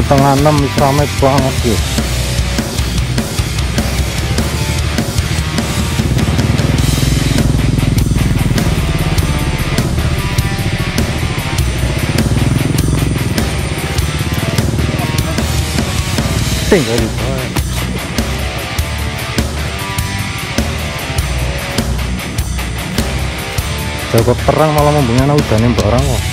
setengah 6 rame banget ya. Tinggal di bawah. Jago perang malah membengana udane barang kok.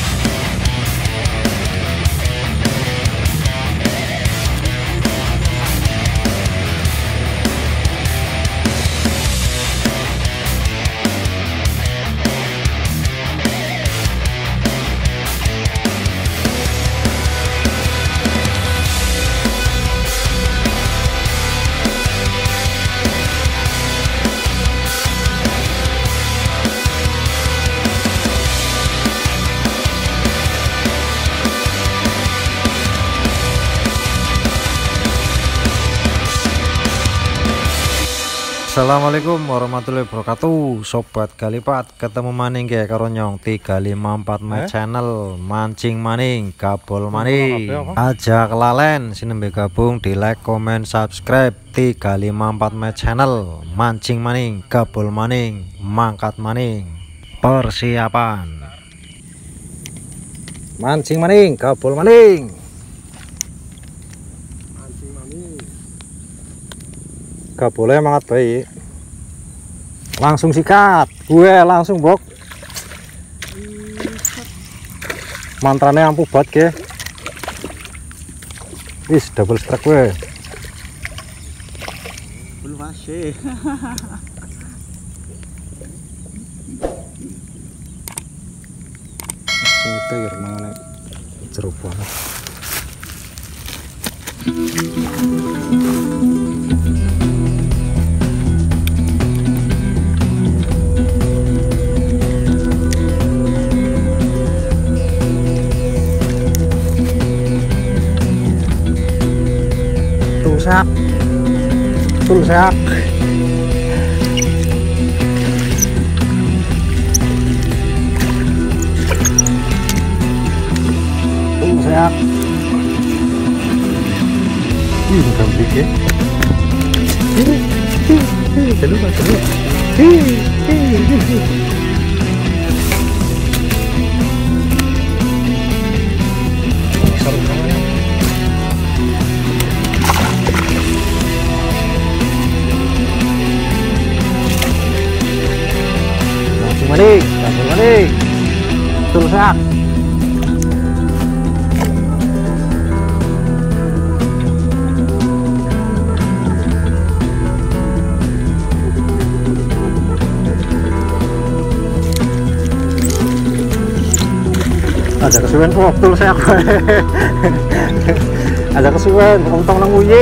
Assalamualaikum warahmatullahi wabarakatuh, sobat galipat. Ketemu maning ke karo nyong 354 my channel mancing maning gabol maning. Aja kelalen sinembe gabung di like, comment, subscribe 354 my channel mancing maning gabol maning mangkat maning. Persiapan mancing maning gabol maning. Gak boleh mangat baik, langsung sikat gue langsung bok, mantranya ampuh banget ke, wis double strike gue belum masih. Itu ya mana jeruk banget. Tulsak gambik ya. Maning, maning, tulsak. Ada kesuwen kok tulsak. Ada kesuwen, untung nang uyi.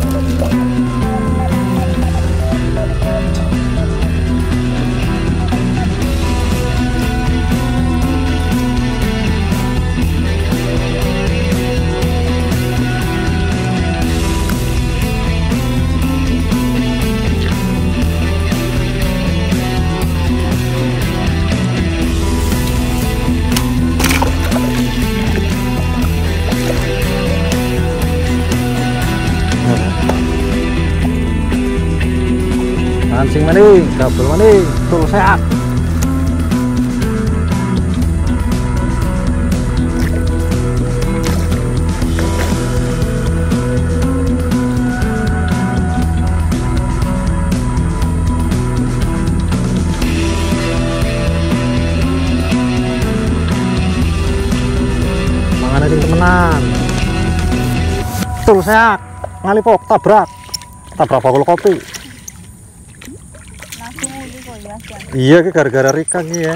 Mancing maning, gabol maning, tulsak. Mangan aja temenan. Tulsak, ngalipok tabrak bakul kopi. Iya, gara-gara Rika ya.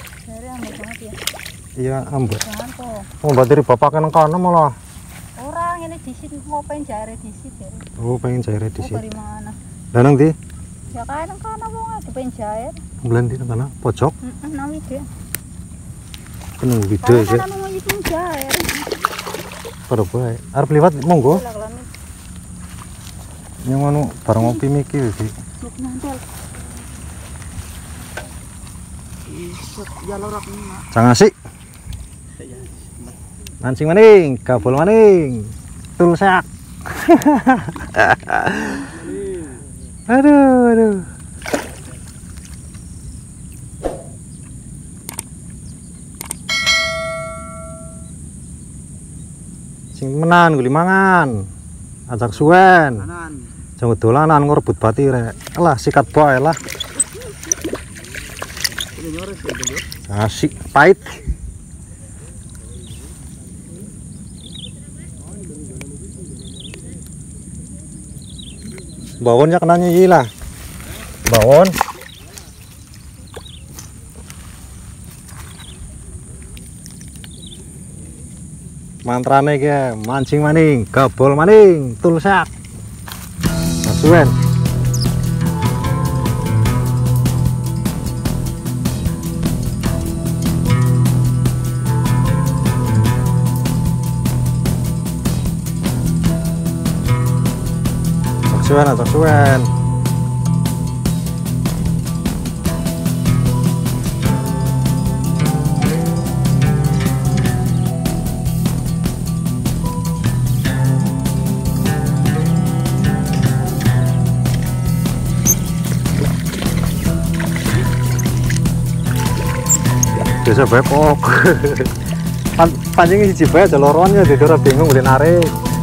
Iya, ambek. Oh, dari bapak kan kono malah. Orang ini disit mau pengen jare disit ya. Oh, pengen jare disit. Dari mana? Danang di? Ya kan kono wong aku pengen jare. Bulan di kana pojok? Nang ide. Kena video iki. Kan mau iki jare. Pada bae. Arep liwat monggo. Yang anu bareng ngopi mikir iki. Jangan asik. Mancing maning, gabol maning. tulsak. Aduh. Sing menan guli mangan. Ajak suwen. Jangan dolanan ngorebut bati rek. Alah sikat bae lah. Asik pahit. Bawonnya kena nyi lah. Bawon. Mantrane ke mancing maning, gabol maning, tulsak. Suwen. Ajak suwen. Biasa bepok. Pancing siji bae aja loronnya jadi ora bingung boleh narik.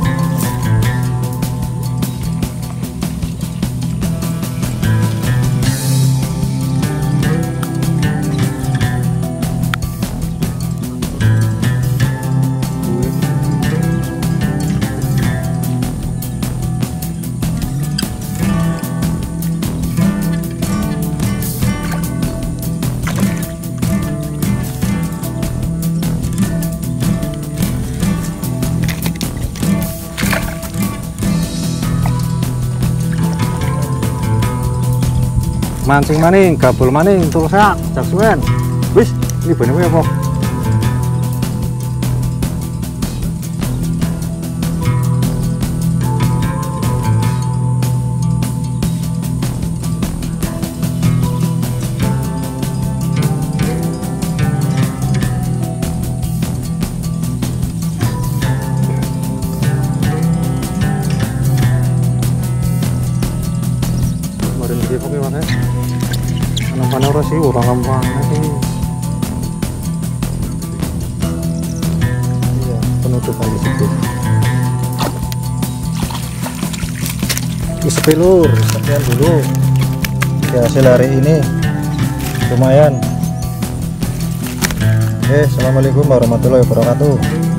Mancing maning, gabol maning, tulsak, jak suwen. Wis, ini bener apa? Kemarin dia pakai mana? Mana orang sih orang gampang nanti. Iya, penutupan di situ. Sepilur, sekian dulu. Ya, hasil hari ini lumayan. Assalamualaikum warahmatullahi wabarakatuh.